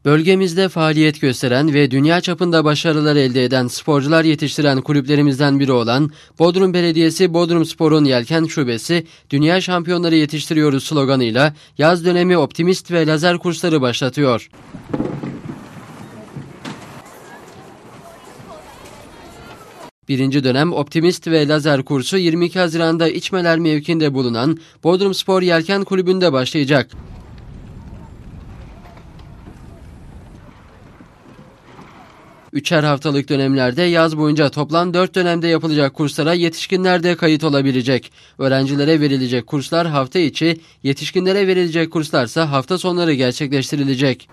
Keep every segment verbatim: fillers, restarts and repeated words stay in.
Bölgemizde faaliyet gösteren ve dünya çapında başarılar elde eden sporcular yetiştiren kulüplerimizden biri olan Bodrum Belediyesi Bodrumspor'un Yelken Şubesi, Dünya Şampiyonları Yetiştiriyoruz sloganıyla yaz dönemi optimist ve lazer kursları başlatıyor. Birinci dönem optimist ve lazer kursu yirmi iki Haziran'da İçmeler mevkiinde bulunan Bodrumspor Yelken Kulübü'nde başlayacak. Üçer haftalık dönemlerde yaz boyunca toplam dört dönemde yapılacak kurslara yetişkinler de kayıt olabilecek. Öğrencilere verilecek kurslar hafta içi, yetişkinlere verilecek kurslarsa hafta sonları gerçekleştirilecek.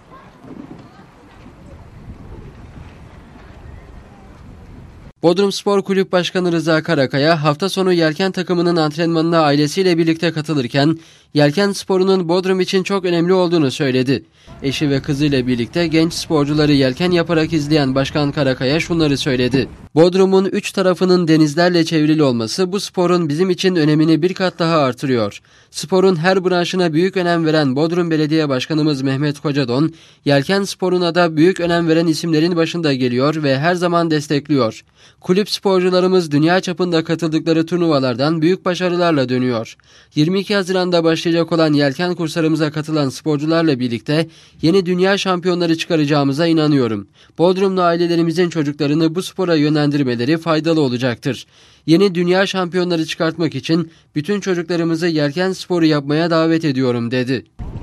Bodrumspor Kulüp Başkanı Rıza Karakaya hafta sonu yelken takımının antrenmanına ailesiyle birlikte katılırken yelken sporunun Bodrum için çok önemli olduğunu söyledi. Eşi ve kızıyla birlikte genç sporcuları yelken yaparak izleyen Başkan Karakaya şunları söyledi. Bodrum'un üç tarafının denizlerle çevrili olması bu sporun bizim için önemini bir kat daha artırıyor. Sporun her branşına büyük önem veren Bodrum Belediye Başkanımız Mehmet Kocadon, yelken sporuna da büyük önem veren isimlerin başında geliyor ve her zaman destekliyor. Kulüp sporcularımız dünya çapında katıldıkları turnuvalardan büyük başarılarla dönüyor. yirmi iki Haziran'da başlayacak olan yelken kurslarımıza katılan sporcularla birlikte yeni dünya şampiyonları çıkaracağımıza inanıyorum. Bodrumlu ailelerimizin çocuklarını bu spora yönlendirmeleri faydalı olacaktır. Yeni dünya şampiyonları çıkartmak için bütün çocuklarımızı yelken sporu yapmaya davet ediyorum dedi.